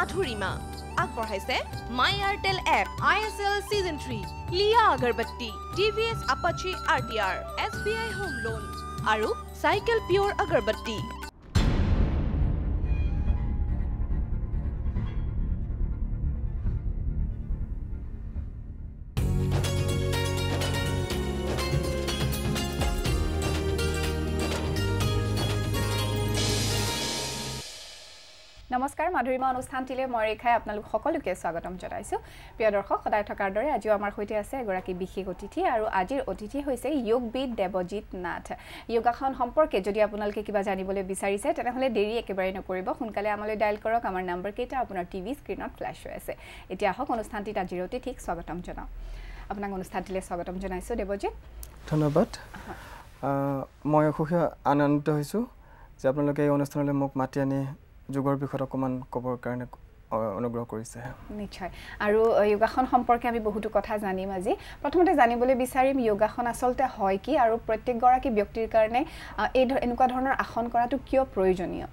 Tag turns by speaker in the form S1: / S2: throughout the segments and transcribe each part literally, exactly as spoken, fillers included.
S1: Madhurima. আগবঢ়াইছে My Airtel app, I S L Season three, Liya Agarbatti, T V S Apache R T R, S B I Home Loan, আৰু Cycle Pure Agarbatti.
S2: নমস্কাৰ মাধুৰিমা অনুষ্ঠানটিলে মই ৰেখাই আপোনালোক সকলোকে স্বাগতম জনাইছো প্ৰিয় দৰ্শক সদায় থকাৰ দৰে আজিও আমাৰ সৈতে আছে এগৰাকী বিশেষ অতিথি আৰু আজিৰ অতিথি হৈছে যোগবিদ দেৱজিৎ নাথ যোগাসন সম্পৰ্কে যদি আপোনালোকে কিবা জানিবলৈ বিচাৰিছে তেনেহলে দেৰি একেবাৰে নকৰিব সোনকালে আমালৈ ডায়াল কৰক আমাৰ নম্বৰ কেইটা আপোনাৰ টিভি স্ক্ৰিনত ফ্ল্যাশ হৈ আছে এতিয়া আহক অনুষ্ঠানটিত আজিৰ অতিথিক স্বাগতম জনাও আপোনাক অনুষ্ঠানটিলে স্বাগতম জনাইছো দেৱজিৎ
S3: ধন্যবাদ মই খুব আনন্দিত হৈছো যে আপোনালোকে এই অনুষ্ঠানলৈ মোক মাতি আনি যোগৰ বিষয়ত অকমান কবৰ কাৰণে অনুগ্ৰহ কৰিছে
S2: নিশ্চয় আৰু যোগাসন সম্পৰ্কে আমি বহুতো কথা জানিম আজি প্ৰথমতে জানিবলৈ বিচাৰিম যোগাসন আসলতে হয় কি আৰু প্ৰত্যেক গৰাকী ব্যক্তিৰ কাৰণে এই এনেকুৱা ধৰণৰ আসন কৰাটো কিয় প্ৰয়োজনীয়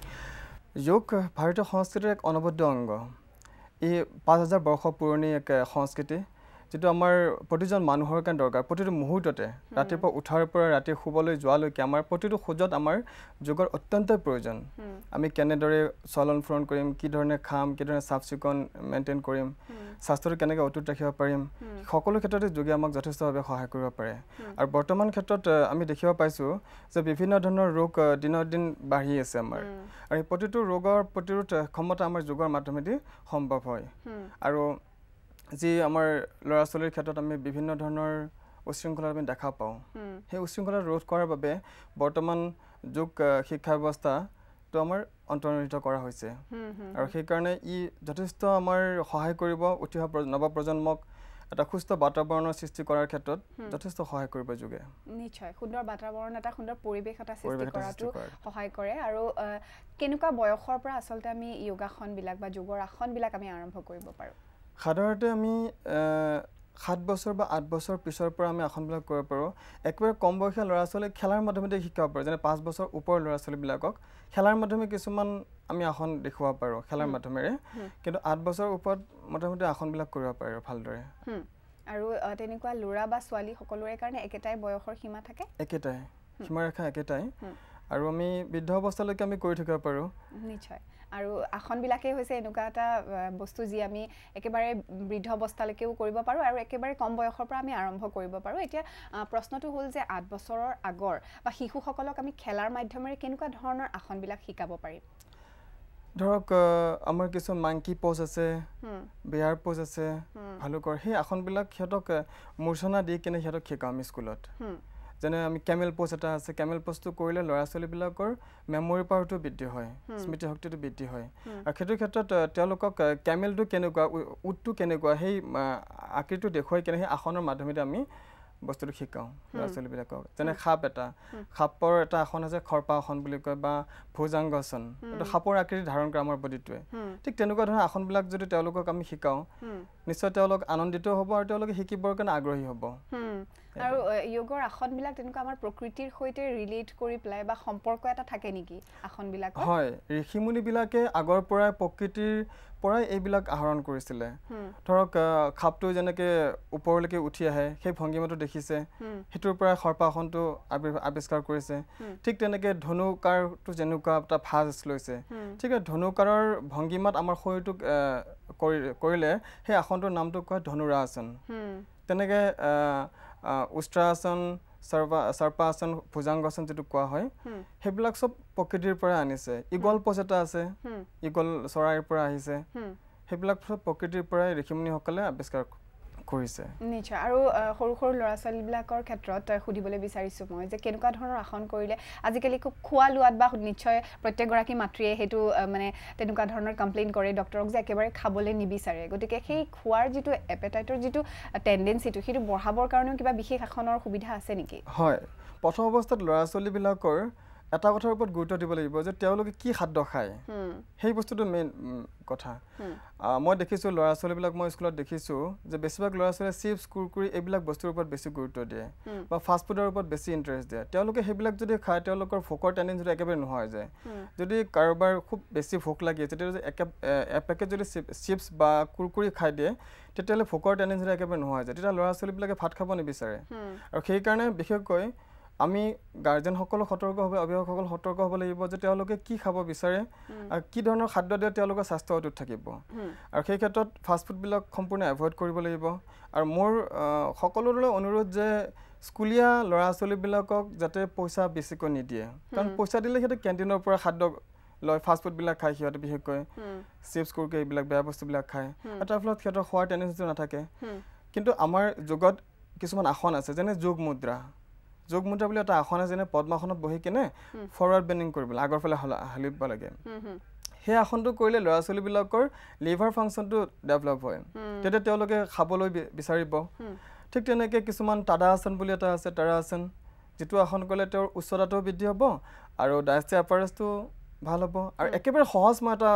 S3: যোগ ভাৰতীয় সংস্কৃতিৰ এক অনবদ্য অংগ এই পাঁচ হাজাৰ বৰ্ষ পুৰণি এক সংস্কৃতি যেটো আমাৰ প্ৰতিজন মানুহৰ কাৰণে দৰকাৰ প্ৰতিটো মুহূৰ্ততে ৰাতিপুৱা উঠাৰ পৰা ৰাতি শুবলৈ যোৱালৈকে আমাৰ প্ৰতিটো খোজত আমাৰ যোগৰ অত্যন্ত প্ৰয়োজন আমি কেনেদৰে চলন ফুৰণ কৰিম কি ধৰণে খাম কি ধৰণে সাফ চিকন মেইনটেইন কৰিম স্বাস্থ্যটো কেনেকৈ অটুট ৰাখিব পাৰিম সকলো ক্ষেত্ৰতে যোগে আমাক যথেষ্টভাৱে সহায় কৰিব পাৰে আৰু বৰ্তমান ক্ষেত্ৰত আমি দেখিব পাইছো যে বিভিন্ন ধৰণৰ ৰোগ দিনৰ দিন বাঢ়ি আছে আমাৰ আৰু প্ৰতিটো ৰোগৰ প্ৰতিৰোধ ক্ষমতা আমাৰ যোগৰ মাধ্যমেদি সম্ভৱ হয় আৰু যি আমাৰ লৰা ছোৱালীৰ ক্ষেত্ৰত আমি বিভিন্ন ধৰণৰ উশৃংখলা আমি দেখা পাওঁ সেই উশৃংখলা ৰোধ কৰাৰ বাবে বৰ্তমান যোগ শিক্ষা ব্যৱস্থা তো আমাৰ অন্তৰ্নিহিত কৰা হৈছে আৰু সেই কাৰণে ই যথেষ্ট আমাৰ সহায় কৰিব উঠি অহা নৱ প্ৰজন্মক এটা সুস্থ বাতাবৰণৰ সৃষ্টি কৰাৰ ক্ষেত্ৰত যথেষ্ট সহায় কৰিব যোগে
S2: নিশ্চয় সুন্দৰ বাতাবৰণ এটা সুন্দৰ পৰিবেশ এটা সৃষ্টি কৰাটো সহায় কৰে আৰু কেনেকুৱা বয়সৰ পৰা আসলতে আমি যোগাসন বিলাক বা যোগৰ আসন বিলাক আমি আৰম্ভ কৰিব পাৰো
S3: সাধাৰণতে আমি সাত বছৰ বা আঠ বছৰ পিছৰ পৰা আমি আসনবিলাক কৰিব পাৰো একবাৰে কম বয়সীয়া ল'ৰা ছোৱালীক খেলাৰ মাধ্যমেৰে শিকাব পাৰো যেনে পাঁচ বছৰ ওপৰৰ ল'ৰা ছোৱালীবিলাকক খেলাৰ মাধ্যমে কিছুমান আমি আসন দেখুৱাব পাৰো খেলাৰ মাধ্যমেৰে কিন্তু আঠ বছৰ ওপৰত মোটামুটি আসনবিলাক কৰিব পাৰো ভালদৰে
S2: আৰু তেনেকুৱা ল'ৰা বা ছোৱালী সকলোৰে কাৰণে একেটাই বয়সৰ সীমা থাকে
S3: একেটাই সীমাৰেখা একেটাই আৰু আমি বৃদ্ধ অৱস্থালৈকে আমি কৰি থাকিব পাৰো
S2: নিশ্চয় আৰু আসন বিলাকে হৈছে এনেকুৱা এটা বস্তু যি আমি একেবাৰে বৃদ্ধ অৱস্থালৈকেও কৰিব পাৰো আৰু একেবাৰে কম বয়সৰ পৰা আমি আৰম্ভ কৰিব পাৰো এতিয়া প্ৰশ্নটো হ'ল যে আঠ বছৰৰ আগৰ বা শিশুসকলক আমি খেলাৰ মাধ্যমেৰে কেনেকুৱা ধৰণৰ আসন বিলাক শিকাব পাৰিম
S3: ধৰক আমাৰ কিছু মাংকি পোজ আছে বেয়াৰ পোজ আছে ভালুকৰ সেই আসনবিলাক সিহঁতক মূৰ্ছনা দি কেনে সিহঁতক শিকাম আমি স্কুলত যেনে আমি কেমেল পোজ এটা আছে কেমেল পোজটো কৰিলে ল'ৰা ছোৱালীবিলাকৰ মেমৰি পাৱাৰটো বৃদ্ধি হয় স্মৃতি শক্তিটো বৃদ্ধি হয় আৰু সেইটো ক্ষেত্ৰত তেওঁলোকক কেমেলটো কেনেকুৱা উটটো কেনেকুৱা সেই আকৃতিটো দেখুৱাই কেনে সেই আসনৰ মাধ্যমেৰে আমি বস্তুটো শিকাওঁ ল'ৰা ছোৱালীবিলাকক যেনে সাপ এটা সাপৰ এটা আসন আছে খৰপা আসন বুলি কয় বা ভুজাংগাসন এইটো সাপৰ আকৃতি ধাৰণ কৰে আমাৰ বডিটোৱে ঠিক তেনেকুৱা ধৰণৰ আসনবিলাক যদি তেওঁলোকক আমি শিকাওঁ নিশ্চয় তেওঁলোক আনন্দিত হ'ব আৰু তেওঁলোকে শিকিবৰ কাৰণে আগ্ৰহী হ'ব
S2: আৰু যোগৰ আসন বিলাক তেনেকুৱা আমাৰ প্ৰকৃতিৰ সৈতে ৰিলেট কৰি প্লাই বা সম্পৰ্ক এটা থাকে নেকি আসন বিলাক
S3: হয় ঋষিমুনি বিলাকে আগৰ পৰাই প্ৰকৃতিৰ পৰাই এইবিলাক আহৰণ কৰিছিলে ধৰক খাপটো যেনেকে ওপৰলৈকে উঠি আহে সেই ভংগিমাটো দেখিছে হেতুৰ পৰা খৰপাখনটো আৱিষ্কাৰ কৰিছে ঠিক তেনেকে ধনুকাৰটো যেনেকুৱা এটা ভাজ লৈছে ঠিক আছে ধনুকাৰৰ ভংগিমাত আমাৰ শৰীৰটোক কৰিলে সেই আসনটোৰ নামটো কয় ধনুৰাসন তেনেকে উষ্ট্ৰাসন সৰ্বা সৰ্পাসন ভুজাংগাসন যেটো কোৱা হয় হেবিলাক সব প্ৰকৃতিৰ পৰা আনিছে ইগল পোজ এটা আছে ইগল চৰাইৰ পৰা আহিছে হেবিলাক সব প্ৰকৃতিৰ পৰা ঋষিমুনি সকলে আৱিষ্কাৰ কৰিছে
S2: নিশ্চয় আৰু সৰু সৰু ল'ৰা ছোৱালীবিলাকৰ ক্ষেত্ৰত সুধিবলৈ বিচাৰিছো মই যে কেনেকুৱা ধৰণৰ আসন কৰিলে আজিকালি খুব খোৱা লোৱাত বা নিশ্চয় প্ৰত্যেকগৰাকী মাতৃয়ে হেতু মানে তেনেকুৱা ধৰণৰ কমপ্লেইন কৰে ডক্টৰক যে একেবাৰে খাবলৈ নিবিচাৰে গতিকে সেই খোৱাৰ যেটো এপেটাইটৰ যেটো টেন্ডেন্সিটো হেতু বঢ়াবৰ কাৰণে কিবা বিশেষ আসনৰ সুবিধা আছে নেকি
S3: হয় প্ৰথম অৱস্থাত ল'ৰা ছোৱালীবিলাকৰ এটা কথাৰ ওপৰত গুৰুত্ব দিব লাগিব যে তেওঁলোকে কি খাদ্য খায় সেই বস্তুটো মেইন কথা মই দেখিছোঁ ল'ৰা ছোৱালীবিলাক মই স্কুলত দেখিছোঁ যে বেছিভাগ ল'ৰা ছোৱালীয়ে চিপছ কুৰকুৰি এইবিলাক বস্তুৰ ওপৰত বেছি গুৰুত্ব দিয়ে বা ফাষ্ট ফুডৰ ওপৰত বেছি ইণ্টাৰেষ্ট দিয়ে তেওঁলোকে সেইবিলাক যদি খায় তেওঁলোকৰ ভোকৰ টেণ্ডেঞ্চিটো একেবাৰে নোহোৱা হৈ যায় যদি কাৰোবাৰ খুব বেছি ভোক লাগি আছে তেতিয়া যদি একে এপেকেট যদি চিপছ বা কুৰকুৰি খাই দিয়ে তেতিয়াহ'লে ভোকৰ টেণ্ডেঞ্চিটো একেবাৰে নোহোৱা হৈ যায় তেতিয়া ল'ৰা ছোৱালীবিলাকে ভাত খাব নিবিচাৰে আৰু সেইকাৰণে বিশেষকৈ আমি গাৰ্জেনসকল সতৰ্ক হ'ব অভিভাৱকসকল সতৰ্ক হ'ব লাগিব যে তেওঁলোকে কি খাব বিচাৰে আৰু কি ধৰণৰ খাদ্য দিয়ে তেওঁলোকৰ স্বাস্থ্য অটুট থাকিব আৰু সেই ক্ষেত্ৰত ফাষ্ট ফুডবিলাক সম্পূৰ্ণ এভইড কৰিব লাগিব আৰু মোৰ সকলোৰে অনুৰোধ যে স্কুলীয়া ল'ৰা ছোৱালীবিলাকক যাতে পইচা বেছিকৈ নিদিয়ে কাৰণ পইচা দিলে সিহঁতে কেণ্টিনৰ পৰা খাদ্য লয় ফাষ্ট ফুডবিলাক খায় সিহঁতে বিশেষকৈ চিপছ কুৰকুৰি এইবিলাক বেয়া বস্তুবিলাক খায় আৰু তাৰ ফলত সিহঁতৰ খোৱাৰ টেণ্ডেঞ্চিটো নাথাকে কিন্তু আমাৰ যোগত কিছুমান আসন আছে যেনে যোগ মুদ্ৰা যোগ মুদ্ৰা বুলি এটা আসন আছে যেনে পদ্মাসনত বহি কিনে ফৰৱাৰ্ড বেণ্ডিং কৰিব লাগে আগৰ ফালে হালিব লাগে সেই আসনটো কৰিলে ল'ৰা ছোৱালীবিলাকৰ লিভাৰ ফাংচনটো ডেভেলপ হয় তেতিয়া তেওঁলোকে খাবলৈ বিচাৰিব ঠিক তেনেকৈ কিছুমান টাডা আসন বুলি এটা আছে টাৰা আসন যিটো আসন কৰিলে তেওঁৰ উচ্চতাটোও বৃদ্ধি হ'ব আৰু ডায়েষ্টিক এপাৰেচটো ভাল হ'ব আৰু একেবাৰে সহজ মই এটা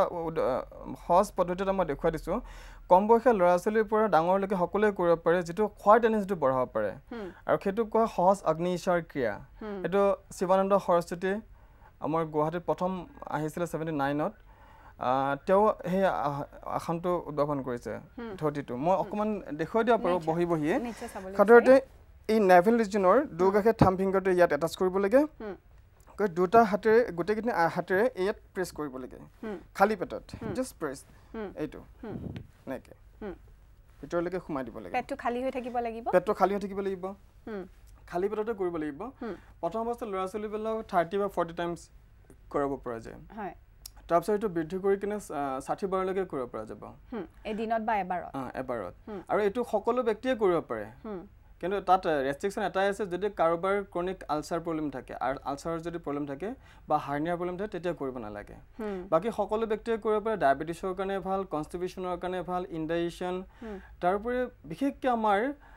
S3: সহজ পদ্ধতি এটা মই দেখুৱাই দিছোঁ কম বয়সীয়া ল'ৰা ছোৱালীৰ পৰা ডাঙৰলৈকে সকলোৱে কৰিব পাৰে যিটো খোৱাৰ টেণ্ডেঞ্চিটো বঢ়াব পাৰে আৰু সেইটো কোৱা সহজ অগ্নি ঈশাৰ ক্ৰিয়া এইটো শিৱানন্দ সৰস্বতী আমাৰ গুৱাহাটীত প্ৰথম আহিছিলে ছেভেণ্টি নাইনত তেওঁ সেই আসনটো উদ্ভাৱন কৰিছে ধতিটো মই অকণমান দেখুৱাই দিব পাৰোঁ বহি বহিয়ে সাধাৰণতে এই নেভেল ৰিজনৰ দুয়োকাষে থাম্ব ফিংগাৰটো ইয়াত এটাচ কৰিব লাগে দুটা হাতেৰে গোটেইখিনি হাতেৰে ইয়াত প্ৰেছ কৰিব লাগে খালী পেটত জাষ্ট প্ৰেছ এইটো এনেকৈ ভিতৰলৈকে সোমাই দিব লাগে
S2: পেটটো খালী হৈ থাকিব লাগিব
S3: পেটটো খালী হৈ থাকিব লাগিব খালী পেটতে কৰিব লাগিব প্ৰথম অৱস্থাত ল'ৰা ছোৱালীবিলাক থাৰ্টি বা ফৰ্টি টাইমছ কৰাব পৰা যায় হয় তাৰপিছত এইটো বৃদ্ধি কৰি কিনে ষাঠি বাৰলৈকে কৰিব পৰা যাব
S2: এদিনত বা এবাৰত
S3: এবাৰত আৰু এইটো সকলো ব্যক্তিয়ে কৰিব পাৰে কিন্তু তাত ৰেষ্ট্ৰিকশ্যন এটাই আছে যদি কাৰোবাৰ ক্ৰনিক আলচাৰ প্ৰব্লেম থাকে আৰু আলচাৰৰ যদি প্ৰব্লেম থাকে বা হাৰ্নিয়াৰ প্ৰব্লেম থাকে তেতিয়া কৰিব নালাগে বাকী সকলো ব্যক্তিয়ে কৰিব পাৰে ডায়েবেটিছৰ কাৰণে ভাল কনষ্টিপেশ্যনৰ কাৰণে ভাল ইনডাইজেশ্যন তাৰোপৰি বিশেষকৈ আমাৰ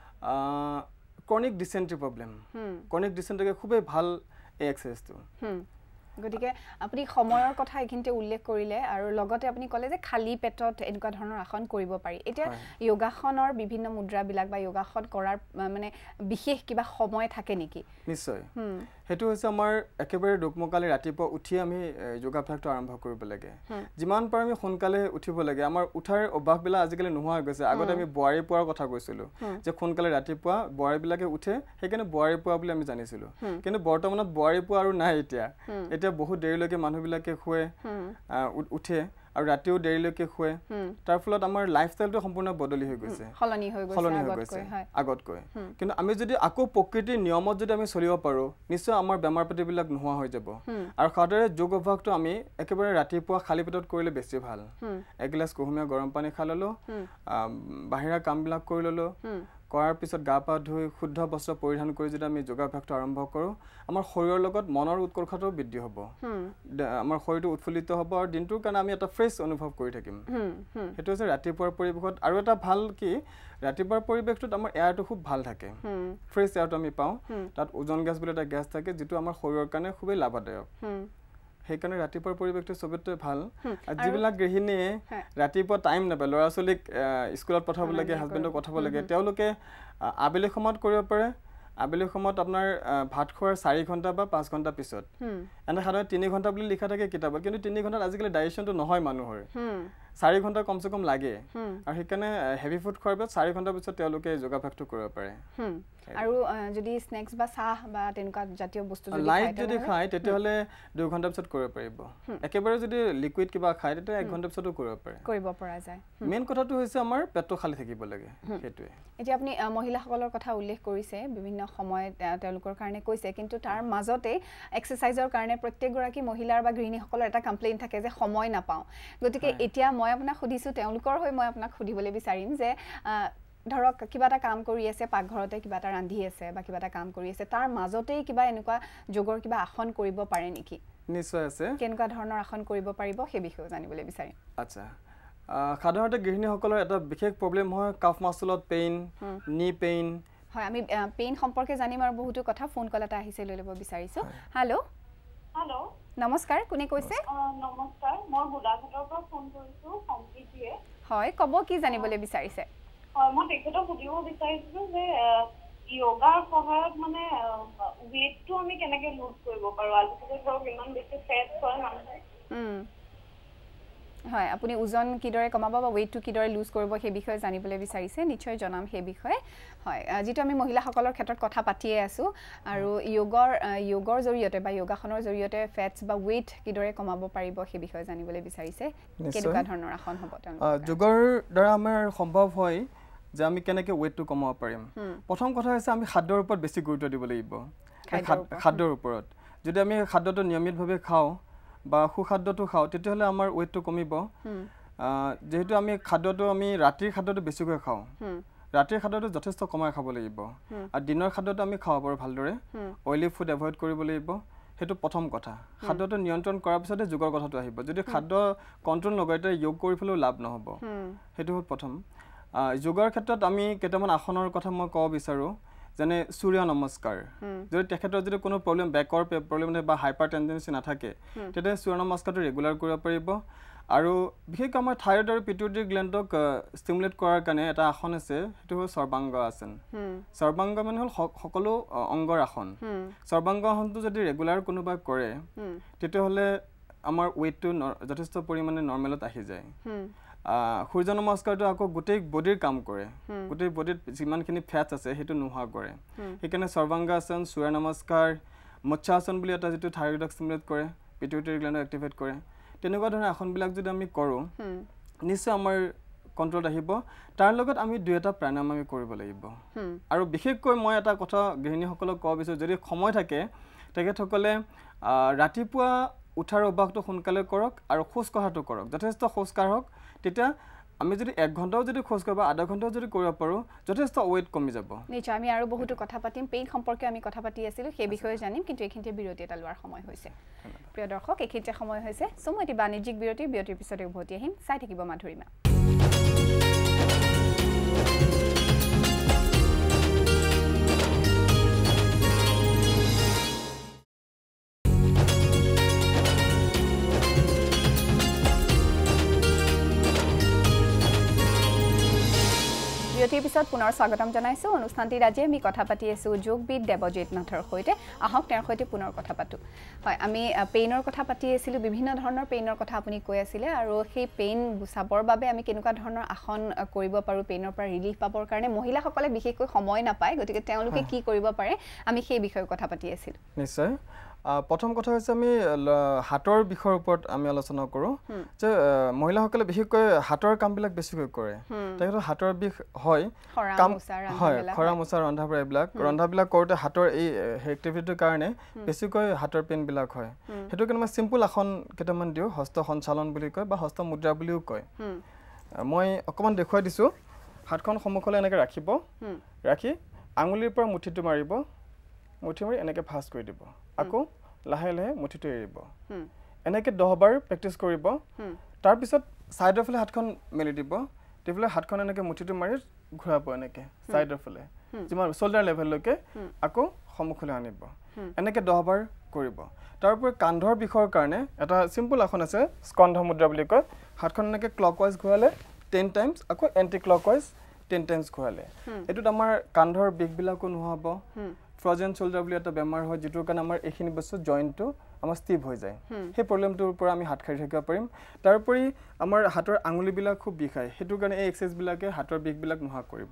S3: ক্ৰনিক ডিচেণ্ট্ৰি প্ৰব্লেম ক্ৰনিক ডিচেণ্ট্ৰিকে খুবেই ভাল এই এক্সাৰচাইজটো
S2: গতিকে আপুনি সময়ৰ কথা এইখিনিতে উল্লেখ কৰিলে আৰু লগতে আপুনি ক'লে যে খালী পেটত এনেকুৱা ধৰণৰ আসন কৰিব পাৰি এতিয়া যোগাসনৰ বিভিন্ন মুদ্ৰাবিলাক বা যোগাসন কৰাৰ মানে বিশেষ কিবা সময় থাকে নেকি
S3: নিশ্চয় সেইটো হৈছে আমাৰ একেবাৰে দুকমকালি ৰাতিপুৱা উঠি আমি যোগাভ্যাসটো আৰম্ভ কৰিব লাগে যিমান পাৰোঁ আমি সোনকালে উঠিব লাগে আমাৰ উঠাৰ অভ্যাসবিলাক আজিকালি নোহোৱা হৈ গৈছে আগতে আমি বোৱাৰী পোৱাৰ কথা কৈছিলোঁ যে সোনকালে ৰাতিপুৱা বোৱাৰীবিলাকে উঠে সেইকাৰণে বোৱাৰী পোৱা বুলি আমি জানিছিলোঁ কিন্তু বৰ্তমানত বোৱাৰী পোৱা আৰু নাই এতিয়া এতিয়া বহুত দেৰিলৈকে মানুহবিলাকে শুৱে উঠে আৰু ৰাতিও দেৰিলৈকে শুৱে তাৰ ফলত আমাৰ লাইফষ্টাইলটো সম্পূৰ্ণ বদলি হৈ গৈছে
S2: সলনি হৈ
S3: গৈছে আগতকৈ কিন্তু আমি যদি আকৌ প্ৰকৃতিৰ নিয়মত যদি আমি চলিব পাৰোঁ নিশ্চয় আমাৰ বেমাৰ পাতিবিলাক নোহোৱা হৈ যাব আৰু সদায় যোগ অভ্যাসটো আমি একেবাৰে ৰাতিপুৱা খালী পেটত কৰিলে বেছি ভাল এগিলাচ কুহুমীয়া গৰম পানী খাই ল'লোঁ বাহিৰা কামবিলাক কৰি ল'লোঁ কৰাৰ পিছত গা পা ধুই শুদ্ধ বস্ত্ৰ পৰিধান কৰি যদি আমি যোগাভ্যাসটো আৰম্ভ কৰোঁ আমাৰ শৰীৰৰ লগত মনৰ উৎকৰ্ষতাও বৃদ্ধি হ'ব আমাৰ শৰীৰটো উৎফুল্লিত হ'ব আৰু দিনটোৰ কাৰণে আমি এটা ফ্ৰেছ অনুভৱ কৰি থাকিম সেইটো হৈছে ৰাতিপুৱাৰ পৰিৱেশত আৰু এটা ভাল কি ৰাতিপুৱাৰ পৰিৱেশটোত আমাৰ এয়াৰটো খুব ভাল থাকে ফ্ৰেছ এয়াৰটো আমি পাওঁ তাত ওজন গেছ বুলি এটা গেছ থাকে যিটো আমাৰ শৰীৰৰ কাৰণে খুবেই লাভদায়ক সেইকাৰণে ৰাতিপুৱাৰ পৰিৱেশটো চবতকৈ ভাল আৰু যিবিলাক গৃহিণীয়ে ৰাতিপুৱা টাইম নাপায় ল'ৰা ছোৱালীক স্কুলত পঠাব লাগে হাজবেণ্ডক পঠাব লাগে তেওঁলোকে আবেলি সময়ত কৰিব পাৰে আবেলি সময়ত আপোনাৰ ভাত খোৱাৰ চাৰি ঘণ্টা বা পাঁচ ঘণ্টা পিছত এনে সাধাৰণতে তিনি ঘণ্টা বুলি লিখা থাকে কিতাপত কিন্তু তিনি ঘণ্টাত আজিকালি ডাইজেশ্যনটো নহয় মানুহৰ চাৰি ঘণ্টা কমচে কম লাগে আৰু সেইকাৰণে হেভি ফুড খোৱাৰ পিছত চাৰি ঘণ্টাৰ পিছত তেওঁলোকে যোগাভ্যাসটো কৰিব পাৰে
S2: আৰু যদি স্নেক্স বা চাহ বা তেনেকুৱা জাতীয় বস্তু যদি
S3: লাইট যদি খায় তেতিয়াহ'লে দুই ঘণ্টাৰ পিছত কৰিব পাৰিব একেবাৰে যদি লিকুইড কিবা খায় তেতিয়া এক ঘণ্টাৰ পিছতো কৰিব পাৰে
S2: কৰিব পৰা যায়
S3: মেইন কথাটো হৈছে আমাৰ পেটটো খালী থাকিব লাগে সেইটোৱে
S2: এতিয়া আপুনি মহিলাসকলৰ কথা উল্লেখ কৰিছে বিভিন্ন সময়ত তেওঁলোকৰ কাৰণে কৈছে কিন্তু তাৰ মাজতে এক্সাৰচাইজৰ কাৰণে প্ৰত্যেকগৰাকী মহিলাৰ বা গৃহিণীসকলৰ এটা কমপ্লেইন থাকে যে সময় নাপাওঁ গতিকে এতিয়া মই আপোনাক সুধিছোঁ তেওঁলোকৰ হৈ মই আপোনাক সুধিবলৈ বিচাৰিম যে ধৰক কিবা এটা কাম কৰি আছে পাকঘৰতে কিবা এটা ৰান্ধি আছে বা কিবা এটা কাম কৰি আছে তাৰ মাজতেই কিবা এনেকুৱা যোগৰ কিবা আসন কৰিব পাৰে নেকি
S3: নিশ্চয় আছে
S2: কেনেকুৱা ধৰণৰ আসন কৰিব পাৰিব সেই বিষয়ে জানিবলৈ বিচাৰিম
S3: আচ্ছা সাধাৰণতে গৃহিণীসকলৰ এটা বিশেষ প্ৰব্লেম হয় কাফ মাচলত পেইন নি পেইন
S2: হয় আমি পেইন সম্পৰ্কে জানিম আৰু বহুতো কথা ফোন কল এটা আহিছে লৈ ল'ব বিচাৰিছোঁ হেল্ল'
S4: हेलो
S2: নমস্কাৰ কোনে কৈছে
S4: নমস্কাৰ মই গোলাঘাটৰ পৰা ফোন কৰিছো সম্প্ৰীতিয়ে
S2: হয় কব কি জানিবলৈ বিচাৰিছে
S4: হয় মই তেখেতক সুধিব বিচাৰিছিলো যে য়োগাৰ সহায়ত মানে ৱেটটো আমি কেনেকৈ লুজ কৰিব পাৰোঁ আজিকালি ধৰক ইমান বেছি ফেট হয় মানুহে
S2: হয় আপুনি ওজন কিদৰে কমাব বা ৱেটটো কিদৰে লুজ কৰিব সেই বিষয়ে জানিবলৈ বিচাৰিছে নিশ্চয় জনাম সেই বিষয়ে হয় যেটো আমি মহিলাসকলৰ ক্ষেত্ৰত কথা পাতিয়ে আছো আৰু য়োগৰ য়োগৰ জৰিয়তে বা য়োগাসনৰ জৰিয়তে ফেটছ বা ৱেট কিদৰে কমাব পাৰিব সেই বিষয়ে জানিবলৈ বিচাৰিছে কেনেকুৱা ধৰণৰ আসন হ'ব
S3: যোগৰ দ্বাৰা আমাৰ সম্ভৱ হয় যে আমি কেনেকৈ ৱেটটো কমাব পাৰিম প্ৰথম কথা হৈছে আমি খাদ্যৰ ওপৰত বেছি গুৰুত্ব দিব লাগিব খাদ্যৰ ওপৰত যদি আমি খাদ্যটো নিয়মিতভাৱে খাওঁ বা সুখাদ্যটো খাওঁ তেতিয়াহ'লে আমাৰ ৱেটটো কমিব যেহেতু আমি খাদ্যটো আমি ৰাতিৰ খাদ্যটো বেছিকৈ খাওঁ ৰাতিৰ খাদ্যটো যথেষ্ট কমাই খাব লাগিব আৰু দিনৰ খাদ্যটো আমি খাব পাৰোঁ ভালদৰে অইলি ফুড এভইড কৰিব লাগিব সেইটো প্ৰথম কথা খাদ্যটো নিয়ন্ত্ৰণ কৰাৰ পিছতে যোগৰ কথাটো আহিব যদি খাদ্য কণ্ট্ৰল নকৰে তেতিয়া যোগ কৰি ফেলেও লাভ নহ'ব সেইটো হ'ল প্ৰথম যোগৰ ক্ষেত্ৰত আমি কেইটামান আসনৰ কথা মই ক'ব বিচাৰোঁ যেনে সূৰ্য নমস্কাৰ যদি তেখেতৰ যদি কোনো প্ৰব্লেম বেকৰ প্ৰব্লেম নাই বা হাইপাৰ টেনডেন্সি নাথাকে তেতিয়া সূৰ্য নমস্কাৰটো ৰেগুলাৰ কৰিব পাৰিব আৰু বিশেষকৈ আমাৰ থাইৰয়ড আৰু পিটুইটাৰী গ্লেণ্ডক ষ্টিমুলেট কৰাৰ কাৰণে এটা আসন আছে সেইটো হ'ল সৰ্বাংগ আসন সৰ্বাংগ মানে হ'ল সকলো অংগৰ আসন সৰ্বাংগ আসনটো যদি ৰেগুলাৰ কোনোবাই কৰে তেতিয়াহ'লে আমাৰ ৱেটটো যথেষ্ট পৰিমাণে নৰ্মেলত আহি যায় সূৰ্য নমস্কাৰটো আকৌ গোটেই বডিৰ কাম কৰে গোটেই বডিত যিমানখিনি ফেটছ আছে সেইটো নোহোৱা কৰে সেইকাৰণে সৰ্বাংগাসন সূৰ্য নমস্কাৰ মৎস্যাসন বুলি এটা যিটো থাইৰয়ডক ষ্টিমুলেট কৰে পিটুইটাৰী গ্লেণ্ডক এক্টিভেট কৰে তেনেকুৱা ধৰণৰ আসনবিলাক যদি আমি কৰোঁ নিশ্চয় আমাৰ কণ্ট্ৰলত আহিব তাৰ লগত আমি দুই এটা প্ৰাণায়াম আমি কৰিব লাগিব আৰু বিশেষকৈ মই এটা কথা গৃহিণীসকলক ক'ব বিচাৰোঁ যদি সময় থাকে তেখেতসকলে ৰাতিপুৱা উঠাৰ অভ্যাসটো সোনকালে কৰক আৰু খোজ কঢ়াটো কৰক যথেষ্ট খোজ কাঢ়ক তেতিয়া আমি যদি এক ঘণ্টাও যদি খোজ কাঢ়ো বা আধা ঘণ্টাও যদি কৰিব পাৰোঁ যথেষ্ট ৱেট কমি যাব
S2: নিশ্চয় আমি আৰু বহুতো কথা পাতিম পেইন সম্পৰ্কে আমি কথা পাতি আছিলোঁ সেই বিষয়ে জানিম কিন্তু এইখিনিতে বিৰতি এটা লোৱাৰ সময় হৈছে প্ৰিয় দৰ্শক এইখিনিতে সময় হৈছে চমু এটি বাণিজ্যিক বিৰতি বিৰতিৰ পিছতে উভতি আহিম চাই থাকিব মাধুৰিমা বিৰতিৰ পিছত পুনৰ স্বাগতম জনাইছোঁ অনুষ্ঠানটিত আজি আমি কথা পাতি আছোঁ যোগবিদ দেৱজিৎ নাথৰ সৈতে আহক তেওঁৰ সৈতে পুনৰ কথা পাতোঁ হয় আমি পেইনৰ কথা পাতি আছিলোঁ বিভিন্ন ধৰণৰ পেইনৰ কথা আপুনি কৈ আছিলে আৰু সেই পেইন গুচাবৰ বাবে আমি কেনেকুৱা ধৰণৰ আসন কৰিব পাৰোঁ পেইনৰ পৰা ৰিলিফ পাবৰ কাৰণে মহিলাসকলে বিশেষকৈ সময় নাপায় গতিকে তেওঁলোকে কি কৰিব পাৰে আমি সেই বিষয়ে কথা পাতি আছিলোঁ
S3: নিশ্চয় প্ৰথম কথা হৈছে আমি হাতৰ বিষয়ৰ ওপৰত আমি আলোচনা কৰোঁ যে মহিলাসকলে বিশেষকৈ হাতৰ কামবিলাক বেছিকৈ কৰে তেখেতৰ হাতৰ বিষ হয় কাম হয় খৰা মোচা ৰন্ধা বঢ়া এইবিলাক ৰন্ধাবিলাক কৰোঁতে হাতৰ এই এক্টিভিটিৰ কাৰণে বেছিকৈ হাতৰ পেইনবিলাক হয় সেইটো কাৰণে মই চিম্পুল আসন কেইটামান দিওঁ হস্ত সঞ্চালন বুলি কয় বা হস্ত মুদ্ৰা বুলিও কয় মই অকণমান দেখুৱাই দিছোঁ হাতখন সন্মুখলৈ এনেকৈ ৰাখিব ৰাখি আঙুলিৰ পৰা মুঠিটো মাৰিব মুঠি মাৰি এনেকৈ ফাষ্ট কৰি দিব আকৌ লাহে লাহে মুঠিটো এৰিব এনেকৈ দহবাৰ প্ৰেক্টিছ কৰিব তাৰপিছত ছাইডৰ ফালে হাতখন মেলি দিব দি পেলাই হাতখন এনেকৈ মুঠিটো মাৰি ঘূৰাব এনেকৈ ছাইডৰ ফালে যিমান শ্বল্ডাৰ লেভেললৈকে আকৌ সন্মুখলৈ আনিব এনেকৈ দহবাৰ কৰিব তাৰোপৰি কান্ধৰ বিষৰ কাৰণে এটা চিম্পুল আসন আছে স্কন্ধ মুদ্ৰা বুলি কয় হাতখন এনেকৈ ক্লকৱাইজ ঘূৰালে টেন টাইমছ আকৌ এণ্টি ক্লকৱাইজ টেন টাইমছ ঘূৰালে এইটোত আমাৰ কান্ধৰ বিষবিলাকো নোহোৱা হ'ব ফ্ৰজেন শ্বল্ডাৰ বুলি এটা বেমাৰ হয় যিটোৰ কাৰণে আমাৰ এইখিনি বস্তু জইণ্টটো আমাৰ ষ্টিভ হৈ যায় সেই প্ৰব্লেমটোৰ পৰা আমি হাত সাৰি থাকিব পাৰিম তাৰোপৰি আমাৰ হাতৰ আঙুলিবিলাক খুব বিষায় সেইটোৰ কাৰণে এই এক্সাৰচাইজবিলাকে হাতৰ বিষবিলাক নোহোৱা কৰিব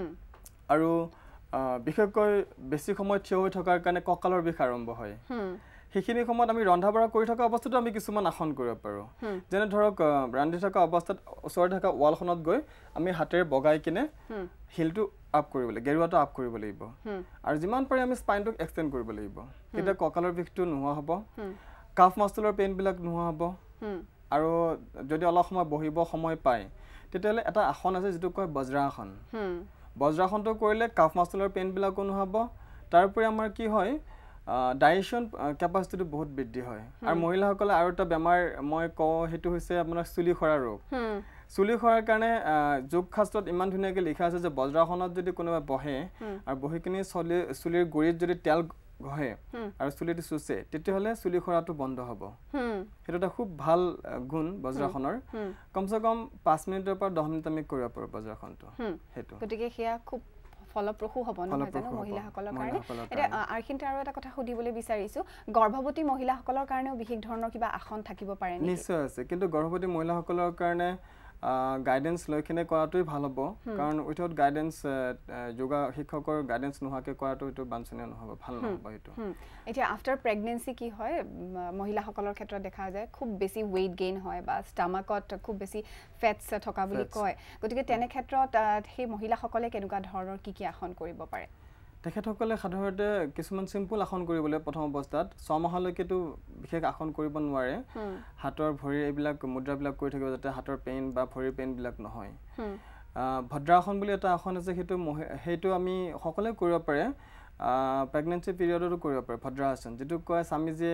S3: আৰু বিশেষকৈ বেছি সময় থিয় হৈ থকাৰ কাৰণে কঁকালৰ বিষ আৰম্ভ হয় সেইখিনি সময়ত আমি ৰন্ধা বঢ়া কৰি থকা অৱস্থাতো আমি কিছুমান আসন কৰিব পাৰোঁ যেনে ধৰক ৰান্ধি থকা অৱস্থাত ওচৰতে থকা ৱালখনত গৈ আমি হাতেৰে বগাই কিনে হিলটো আপ কৰিব লাগিব গেৰুৱাটো আপ কৰিব লাগিব আৰু যিমান পাৰি আমি স্পাইনটোক এক্সটেণ্ড কৰিব লাগিব তেতিয়া কঁকালৰ বিষটো নোহোৱা হ'ব কাফ মাছলৰ পেইনবিলাক নোহোৱা হ'ব আৰু যদি অলপ সময় বহিব সময় পায় তেতিয়াহ'লে এটা আসন আছে যিটো কয় বজ্ৰাসন বজ্ৰাসনটো কৰিলে কাফ মাছলৰ পেইনবিলাকো নোহোৱা হ'ব তাৰোপৰি আমাৰ কি হয় ডাইজেশ্যন কেপাচিটিটো বহুত বৃদ্ধি হয় আৰু মহিলাসকলে আৰু এটা বেমাৰ মই কওঁ সেইটো হৈছে আপোনাৰ চুলি সৰা ৰোগ চুলি সৰাৰ কাৰণে যোগ শাস্ত্ৰত ইমান ধুনীয়াকৈ লিখা আছে যে বজ্ৰাসনত যদি কোনোবা বহে আৰু বহি কিনি চলি চুলিৰ গুৰিত যদি তেল ঘহে আৰু চুলিটো চুচে তেতিয়াহ'লে চুলি খৰাটো বন্ধ হ'ব সেইটো এটা খুব ভাল গুণ বজ্ৰাসনৰ কমসে কম পাঁচ মিনিটৰ পৰা দহ মিনিট আমি কৰিব পাৰোঁ বজ্ৰাসনটো সেইটো
S2: গতিকে সেয়া খুব ফলপ্ৰসূ হ'ব নহয় জানো মহিলাসকলৰ কাৰণে এটা আৰখিনতে আৰু এটা কথা সুধিবলৈ বিচাৰিছো গৰ্ভৱতী মহিলাসকলৰ কাৰণেও বিশেষ ধৰণৰ কিবা আসন থাকিব পাৰে নেকি
S3: নিশ্চয় আছে কিন্তু গৰ্ভৱতী মহিলাসকলৰ কাৰণে গাইডেন্স লৈ কিনে কৰাটোই ভাল হ'ব কাৰণ উইথাউট গাইডেন্স যোগা শিক্ষকৰ গাইডেন্স নোহোৱাকৈ কৰাটো এইটো বাঞ্ছনীয় নহ'ব ভাল নহ'ব এইটো
S2: এতিয়া আফটাৰ প্ৰেগনেন্সি কি হয় মহিলাসকলৰ ক্ষেত্ৰত দেখা যায় খুব বেছি ৱেইট গেইন হয় বা ষ্টামাকত খুব বেছি ফেটছ থকা বুলি কয় গতিকে তেনে ক্ষেত্ৰত সেই মহিলাসকলে কেনেকুৱা ধৰণৰ কি কি আসন কৰিব পাৰে
S3: তেখেতসকলে সাধাৰণতে কিছুমান চিম্পল আসন কৰিবলৈ প্ৰথম অৱস্থাত ছমাহলৈকেতো বিশেষ আসন কৰিব নোৱাৰে হাতৰ ভৰিৰ এইবিলাক মুদ্ৰাবিলাক কৰি থাকিব যাতে হাতৰ পেইন বা ভৰিৰ পেইনবিলাক নহয় ভদ্ৰাসন বুলি এটা আসন আছে সেইটো সেইটো আমি সকলোৱে কৰিব পাৰে প্ৰেগনেন্সি পিৰিয়ডতো কৰিব পাৰে ভদ্ৰাসন যিটো কয় স্বামীজীয়ে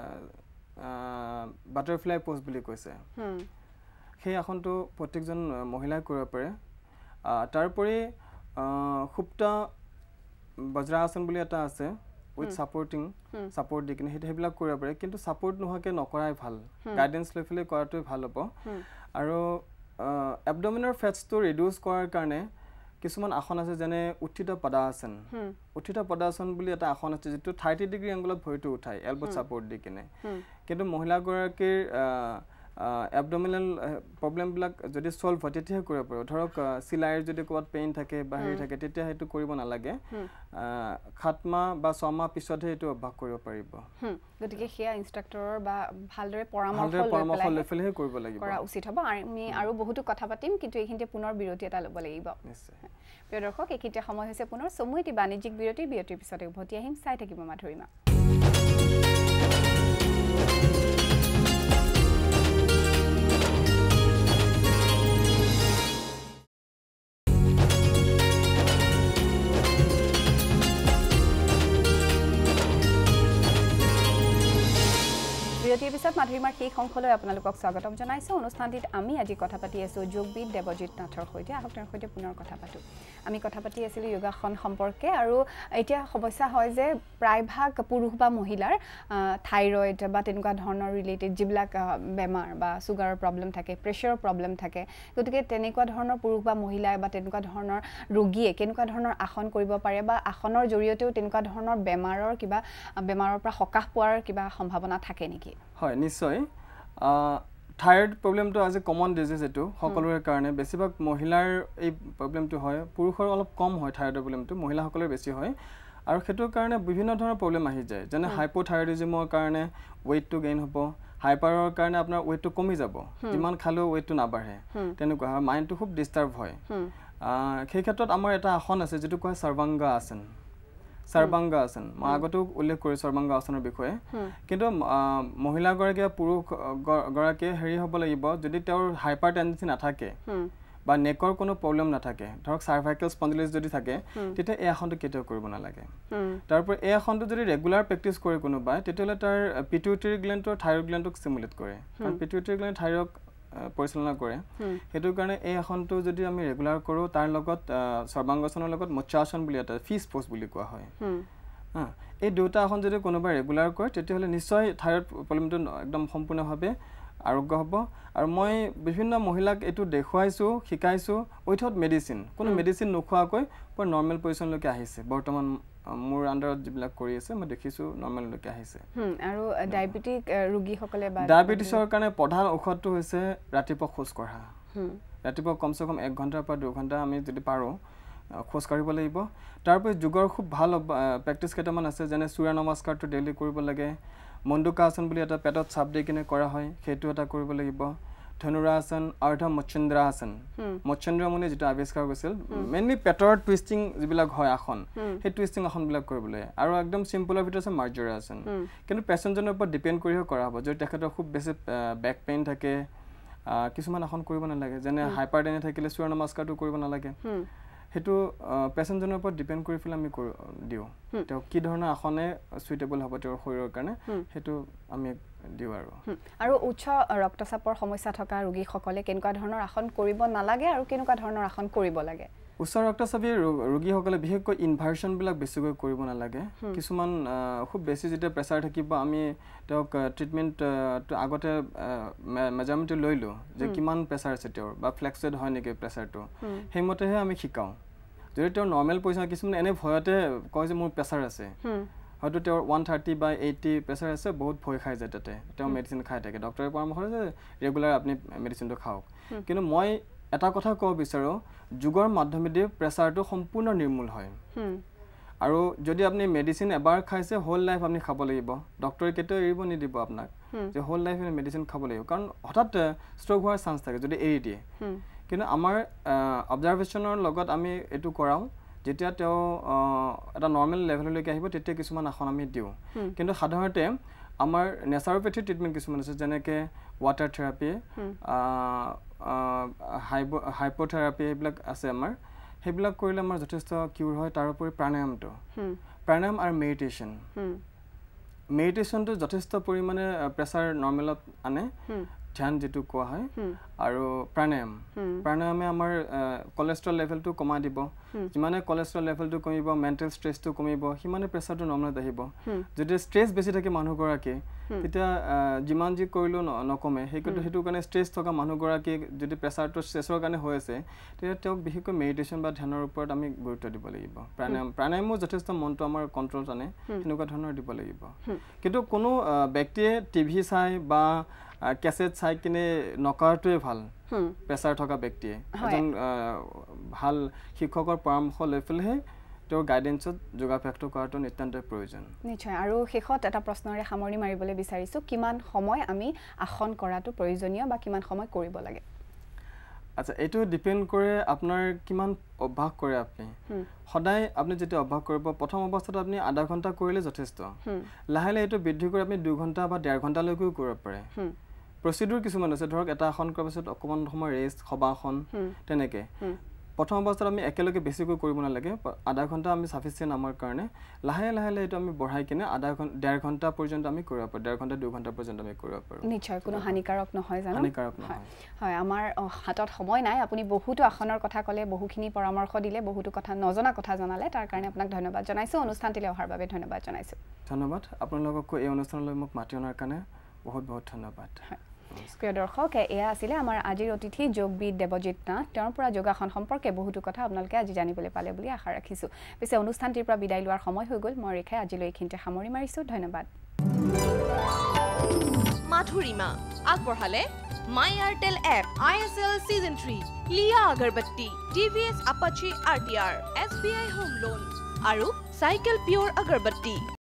S3: বাটাৰফ্লাই প'জ বুলি কৈছে সেই আসনটো প্ৰত্যেকজন মহিলাই কৰিব পাৰে তাৰোপৰি সুপ্ত বজ্ৰাসন বুলি এটা আছে উইথ সাপোৰ্টিং সাপোৰ্ট দি কিনে সেইটো সেইবিলাক কৰিব পাৰে কিন্তু সাপোৰ্ট নোহোৱাকৈ নকৰাই ভাল গাইডেন্স লৈ পেলাই কৰাটোৱে ভাল হ'ব আৰু এবডমিনৰ ফেটছটো ৰিডিউচ কৰাৰ কাৰণে কিছুমান আসন আছে যেনে উত্থিত পদাসন উত্থিত পদাসন বুলি এটা আসন আছে যিটো থাৰ্টি ডিগ্ৰী এংগলত ভৰিটো উঠায় এলবত সাপোৰ্ট দি কিনে কিন্তু মহিলাগৰাকীৰ এবডমিনেল প্ৰব্লেমবিলাক যদি সলভ হয় তেতিয়াহে কৰিব পাৰোঁ ধৰক চিলাইৰ যদি ক'ৰবাত পেইন থাকে বা হেৰি থাকে তেতিয়া সেইটো কৰিব নালাগে সাত মাহ বা ছমাহ পিছতহে এইটো অভ্যাস কৰিব পাৰিব
S2: গতিকে সেয়া ইনষ্ট্ৰাক্টৰৰ বা ভালদৰে পৰামৰ্শ
S3: লৈ পেলাইহে কৰিব লাগিব
S2: কৰা উচিত হ'ব আমি আৰু বহুতো কথা পাতিম কিন্তু এইখিনিতে পুনৰ বিৰতি এটা ল'ব লাগিব
S3: নিশ্চয়
S2: প্ৰিয় দৰ্শক এইখিনিতে সময় হৈছে পুনৰ চমু এটি বাণিজ্যিক বিৰতি বিৰতিৰ পিছতে উভতি আহিম চাই থাকিব মাধুৰিমা বিৰতিৰ পিছত মাধুৰিমাৰ সেই অংশলৈ আপোনালোকক স্বাগতম জনাইছো অনুষ্ঠানটিত আমি আজি কথা পাতি আছো যোগবিদ দেৱজিৎ নাথৰ সৈতে আহক তেওঁৰ সৈতে পুনৰ কথা পাতো আমি কথা পাতি আছিলো যোগাসন সম্পৰ্কে আৰু এতিয়া সমস্যা হয় যে প্ৰায়ভাগ পুৰুষ বা মহিলাৰ থাইৰয়েড বা তেনেকুৱা ধৰণৰ ৰিলেটেড যিবিলাক বেমাৰ বা সুগাৰৰ প্ৰব্লেম থাকে প্ৰেছাৰৰ প্ৰব্লেম থাকে গতিকে তেনেকুৱা ধৰণৰ পুৰুষ বা মহিলা বা তেনেকুৱা ধৰণৰ ৰোগীয়ে কেনেকুৱা ধৰণৰ আসন কৰিব পাৰে বা আসনৰ জৰিয়তেও তেনেকুৱা ধৰণৰ বেমাৰৰ কিবা বেমাৰৰ পৰা সকাহ পোৱাৰ কিবা সম্ভাৱনা থাকে নেকি
S3: হয় নিশ্চয় থাইৰয়েড প্ৰব্লেমটো আজি কমন ডিজিজ এইটো সকলোৰে কাৰণে বেছিভাগ মহিলাৰ এই প্ৰব্লেমটো হয় পুৰুষৰ অলপ কম হয় থাইৰয়েড প্ৰব্লেমটো মহিলাসকলৰ বেছি হয় আৰু সেইটোৰ কাৰণে বিভিন্ন ধৰণৰ প্ৰব্লেম আহি যায় যেনে হাইপোথাইৰয়েডিজমৰ কাৰণে ৱেইটটো গেইন হ'ব হাইপাৰৰ কাৰণে আপোনাৰ ৱেইটটো কমি যাব যিমান খালেও ৱেইটটো নাবাঢ়ে তেনেকুৱা হয় মাইণ্ডটো খুব ডিষ্টাৰ্ব হয় সেই ক্ষেত্ৰত আমাৰ এটা আসন আছে যিটো কয় সৰ্বাংগা আসন সৰ্বাংগা আসন মই আগতেও উল্লেখ কৰি সৰ্বাংগা আসনৰ বিষয়ে কিন্তু মহিলাগৰাকীয়ে পুৰুষ গৰাকীয়ে হেৰি হ'ব লাগিব যদি তেওঁৰ হাইপাৰ টেনডেঞ্চি নাথাকে বা নেকৰ কোনো প্ৰব্লেম নাথাকে ধৰক চাৰ্ভাইকেল স্পন্ডিলাইটিছ যদি থাকে তেতিয়া এই আসনটো কেতিয়াও কৰিব নালাগে তাৰপৰা এই আসনটো যদি ৰেগুলাৰ প্ৰেক্টিছ কৰে কোনোবাই তেতিয়াহ'লে তাৰ পিটুইটাৰী গ্লেণ্ডৰ থাইৰয়েড গ্লেণ্ডক ষ্টিমুলেট কৰে কাৰণ পিটুইটাৰী গ্লেণ্ড থাইৰয়েড পৰিচালনা কৰে সেইটো কাৰণে এই আসনটো যদি আমি ৰেগুলাৰ কৰোঁ তাৰ লগত সৰ্বাংগাসনৰ লগত মৎস্যাসন বুলি এটা ফিছ প'জ বুলি কোৱা হয় এই দুটা আসন যদি কোনোবাই ৰেগুলাৰ কৰে তেতিয়াহ'লে নিশ্চয় থাইৰয়েড প্ৰব্লেমটো একদম সম্পূৰ্ণভাৱে আৰোগ্য হ'ব আৰু মই বিভিন্ন মহিলাক এইটো দেখুৱাইছোঁ শিকাইছোঁ উইথাউট মেডিচিন কোনো মেডিচিন নোখোৱাকৈ পুৰা নৰ্মেল পজিশ্যনলৈকে আহিছে বৰ্তমান মোৰ আণ্ডাৰত যিবিলাক কৰি আছে মই দেখিছোঁ নৰ্মেললৈকে আহিছে
S2: আৰু ডায়েবেটিক ৰোগীসকলে বা
S3: ডায়েবেটিছৰ কাৰণে প্ৰধান ঔষধটো হৈছে ৰাতিপুৱা খোজ কঢ়া ৰাতিপুৱা কমচে কম এক ঘণ্টাৰ পৰা দুঘণ্টা আমি যদি পাৰোঁ খোজ কাঢ়িব লাগিব তাৰপৰি যোগৰ খুব ভাল প্ৰেক্টিছ কেইটামান আছে যেনে সূৰ্য নমস্কাৰটো ডেইলি কৰিব লাগে মণ্ডুকাসন বুলি এটা পেটত চাপ দি কিনে কৰা হয় সেইটো এটা কৰিব লাগিব ধনুৰাসন অৰ্ধ মচ্চন্দ্ৰাসন মচ্চন্দ্ৰ মুনি যেটা আৱিষ্কাৰ কৰিছিল মেইনলি পেটৰ টুইষ্টিং যিবিলাক হয় আসন সেই টুইষ্টিং আসনবিলাক কৰিবলৈ আৰু একদম চিম্পলৰ ভিতৰত আছে মাৰ্জৰাসন কিন্তু পেচেণ্টজনৰ ওপৰত ডিপেণ্ড কৰিহে কৰা হ'ব যদি তেখেতৰ খুব বেছি বেক পেইন থাকে কিছুমান আসন কৰিব নালাগে যেনে হাইপাৰটেনচন থাকিলে সূৰ্য নমস্কাৰটো কৰিব নালাগে সেইটো পেচেণ্টজনৰ ওপৰত ডিপেণ্ড কৰি পেলাই আমি দিওঁ তেওঁ কি ধৰণৰ আসনে সুইটেবল হ'ব তেওঁৰ শৰীৰৰ কাৰণে সেইটো আমি দিওঁ আৰু
S2: আৰু উচ্চ ৰক্তচাপৰ সমস্যা থকা ৰোগীসকলে কেনেকুৱা ধৰণৰ আসন কৰিব নালাগে আৰু কেনেকুৱা ধৰণৰ আসন কৰিব লাগে
S3: উচ্চ ৰক্তচাপী ৰোগীসকলে বিশেষকৈ ইনভাৰ্চনবিলাক বেছিকৈ কৰিব নালাগে কিছুমান খুব বেছি যেতিয়া প্ৰেছাৰ থাকিব আমি তেওঁক ট্ৰিটমেণ্ট আগতে মেজাৰমেণ্টটো লৈ লওঁ যে কিমান প্ৰেছাৰ আছে তেওঁৰ বা ফ্লেক্সেড হয় নেকি প্ৰেছাৰটো সেইমতেহে আমি শিকাওঁ যদি তেওঁৰ নৰ্মেল পইচা কিছুমান এনে ভয়তে কয় যে মোৰ প্ৰেছাৰ আছে হয়তো তেওঁৰ ওৱান থাৰ্টি বা এইটি প্ৰেছাৰ আছে বহুত ভয় খাই যায় তাতে তেওঁ মেডিচিন খাই থাকে ডক্টৰে পৰামৰ্শ যে ৰেগুলাৰ আপুনি মেডিচিনটো খাওক কিন্তু মই এটা কথা ক'ব বিচাৰোঁ যোগৰ মাধ্যমেদি প্ৰেছাৰটো সম্পূৰ্ণ নিৰ্মূল হয় আৰু যদি আপুনি মেডিচিন এবাৰ খাইছে হোল লাইফ আপুনি খাব লাগিব ডক্টৰে কেতিয়াও এৰিব নিদিব আপোনাক যে হোল লাইফ মেডিচিন খাব লাগিব কাৰণ হঠাৎ ষ্ট্ৰক হোৱাৰ চান্স থাকে যদি এৰি দিয়ে কিন্তু আমাৰ অবজাৰভেশ্যনৰ লগত আমি এইটো কৰাওঁ যেতিয়া তেওঁ এটা নৰ্মেল লেভেললৈকে আহিব তেতিয়া কিছুমান আসন আমি দিওঁ কিন্তু সাধাৰণতে আমাৰ নেচাৰোপেথি ট্ৰিটমেণ্ট কিছুমান আছে যেনেকৈ ৱাটাৰ থেৰাপি হাইপ'থেৰাপি এইবিলাক আছে আমাৰ সেইবিলাক কৰিলে আমাৰ যথেষ্ট কিউৰ হয় তাৰোপৰি প্ৰাণায়ামটো প্ৰাণায়াম আৰু মেডিটেশ্যন মেডিটেশ্যনটো যথেষ্ট পৰিমাণে প্ৰেছাৰ নৰ্মেলত আনে ধ্যান যেটো কোৱা হয় আৰু প্ৰাণায়াম প্ৰাণায়ামে আমাৰ কোলেষ্ট্ৰল লেভেলটো কমাই দিব যিমানে কোলেষ্ট্ৰল লেভেলটো কমিব মেণ্টেল ষ্ট্ৰেছটো কমিব সিমানে প্ৰেছাৰটো নৰ্মেলত আহিব যদি ষ্ট্ৰেছ বেছি থাকে মানুহগৰাকী তেতিয়া যিমান যি কৰিলেও নকমে সেইটো সেইটো কাৰণে ষ্ট্ৰেছ থকা মানুহগৰাকী যদি প্ৰেছাৰটো ষ্ট্ৰেছৰ কাৰণে হৈ আছে তেতিয়া তেওঁক বিশেষকৈ মেডিটেশ্যন বা ধ্যানৰ ওপৰত আমি গুৰুত্ব দিব লাগিব প্ৰাণায়াম প্ৰাণায়ামো যথেষ্ট মনটো আমাৰ কণ্ট্ৰলত আনে সেনেকুৱা ধৰণৰ দিব লাগিব কিন্তু কোনো ব্যক্তিয়ে টিভি চাই বা কেছেট চাই কিনে নকৰাটোৱে ভাল প্ৰেছাৰ থকা ব্যক্তিয়ে এজন ভাল শিক্ষকৰ পৰামৰ্শ লৈ পেলাইহে তেওঁৰ গাইডেন্সত যোগাভ্যাসটো কৰাটো নিতান্তই প্ৰয়োজন
S2: নিশ্চয় আৰু শেষত এটা প্ৰশ্নৰে সামৰণি মাৰিবলৈ বিচাৰিছোঁ কিমান সময় আমি আসন কৰাটো প্ৰয়োজনীয় বা কিমান সময় কৰিব লাগে
S3: আচ্ছা এইটো ডিপেণ্ড কৰে আপোনাৰ কিমান অভ্যাস কৰে আপুনি সদায় আপুনি যেতিয়া অভ্যাস কৰিব প্ৰথম অৱস্থাত আপুনি আধা ঘণ্টা কৰিলে যথেষ্ট লাহে লাহে এইটো বৃদ্ধি কৰি আপুনি দুই ঘণ্টা বা ডেৰ ঘণ্টালৈকেও কৰিব পাৰে প্ৰচিডিউৰ কিছুমান আছে ধৰক এটা আসন কৰাৰ পিছত অকণমান সময় ৰেষ্ট সবাসন তেনেকৈ প্ৰথম অৱস্থাত আমি একেলগে বেছিকৈ কৰিব নালাগে আধা ঘণ্টা আমি চাফিচিয়েণ্ট আমাৰ কাৰণে লাহে লাহে লাহে এইটো আমি বঢ়াই কিনে আধা ঘণ্টা ডেৰ ঘণ্টা পৰ্যন্ত আমি কৰিব পাৰোঁ ডেৰ ঘণ্টা দুই ঘণ্টা পৰ্যন্ত আমি কৰিব পাৰোঁ
S2: নিশ্চয় কোনো হানিকাৰক নহয় জানো
S3: হানিকাৰক নহয়
S2: হয় আমাৰ হাতত সময় নাই আপুনি বহুতো আসনৰ কথা ক'লে বহুখিনি পৰামৰ্শ দিলে বহুতো কথা নজনা কথা জনালে তাৰ কাৰণে আপোনাক ধন্যবাদ জনাইছোঁ অনুষ্ঠানটিলৈ অহাৰ বাবে ধন্যবাদ জনাইছোঁ
S3: ধন্যবাদ আপোনালোককো এই অনুষ্ঠানলৈ মোক মাতি অনাৰ কাৰণে বহুত বহুত ধন্যবাদ
S2: প্ৰিয় দৰ্শক এয়া আছিলে আমাৰ আজিৰ অতিথি যোগবিদ দেৱজিৎ নাথ তেওঁৰ পৰা যোগাসন সম্পৰ্কে বহুতো কথা আপোনালোকে আজি জানিবলৈ পালে বুলি আশা ৰাখিছোঁ পিছে অনুষ্ঠানটিৰ পৰা বিদায় লোৱাৰ সময় হৈ গ'ল মই ৰেখাই আজিলৈ এইখিনিতে সামৰি মাৰিছোঁ ধন্যবাদ
S1: মাধুৰিমা আগবঢ়ালে My Airtel app I S L season three লিয়া agarbatti TVS Apache R T R S B I home loan আৰু চাইকেল পিয়ৰ আগৰবত্তি